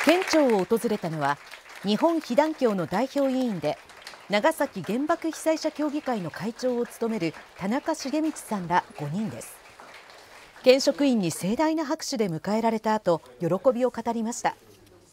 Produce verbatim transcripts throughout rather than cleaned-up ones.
県庁を訪れたのは日本被団協の代表委員で長崎原爆被災者協議会の会長を務める田中重光さんらごにんです。県職員に盛大な拍手で迎えられた後、喜びを語りました。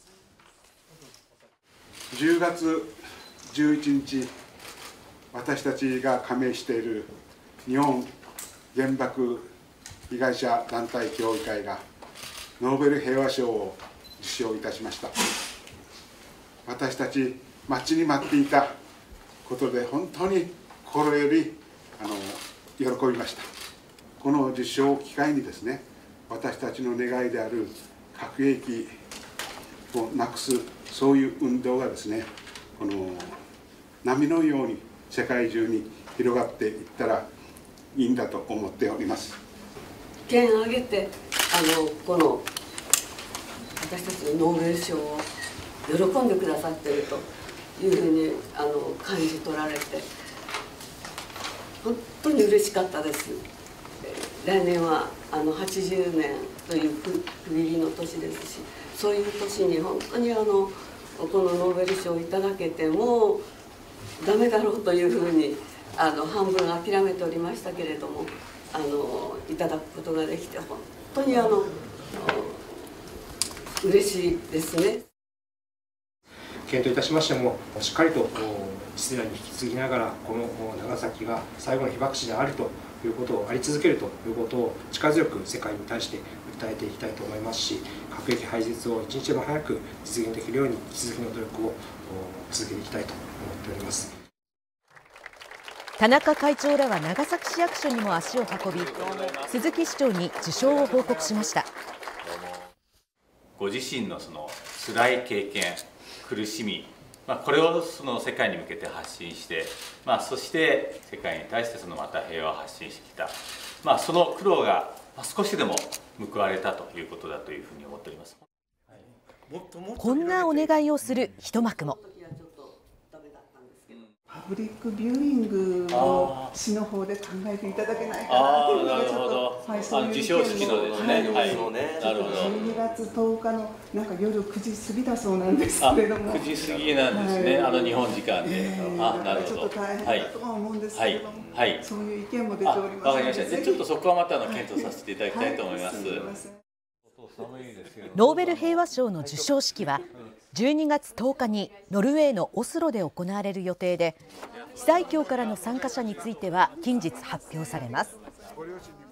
じゅうがつじゅういちにち、私たちが加盟している日本原爆被害者団体協議会がノーベル平和賞を受賞いたしました。私たち待ちに待っていたことで本当に心よりあの喜びました。この受賞を機会にですね、私たちの願いである核兵器をなくす、そういう運動がですね、この波のように世界中に広がっていったらいいんだと思っております。 県挙げてあのこの私たちのノーベル賞を喜んでくださっているというふうにあの感じ取られて本当に嬉しかったです。来年はあのはちじゅうねんという区切りの年ですし、そういう年に本当にあのこのノーベル賞をいただけてもダメだろうというふうにあの半分諦めておりましたけれども、あのいただくことができて本当にあの嬉しいですね。 県といたしましても、しっかりと次世代に引き継ぎながら、この長崎が最後の被爆地であるということをあり続けるということを力強く世界に対して訴えていきたいと思いますし、核兵器廃絶を一日でも早く実現できるように引き続きの努力を続けていきたいと思っております。 田中会長らは長崎市役所にも足を運び、鈴木市長に受賞を報告しました。 ご自身のその辛い経験、苦しみ、まあ、これをその世界に向けて発信して、まあ、そして世界に対してそのまた平和を発信してきた、まあ、その苦労が少しでも報われたということだというふうに思っております。 こんなお願いをする一幕も。 パブリックビューイングを市の方で考えていただけないかなというのがちょっと、はい、そういう授賞式のですね、はい、なるほど。 じゅうにがつとおかのなんか夜くじ過ぎだそうなんですけれども、 くじ過ぎなんですね、はい、あの日本時間で、 えー、あ、なるほど。ちょっと大変だとは思うんですけれども、はいはい、そういう意見も出ております。 わかりました。でちょっとそこはまたあの検討させていただきたいと思います。はいはい、 ノーベル平和賞の授賞式はじゅうにがつとおかにノルウェーのオスロで行われる予定で、被災協からの参加者については近日発表されます。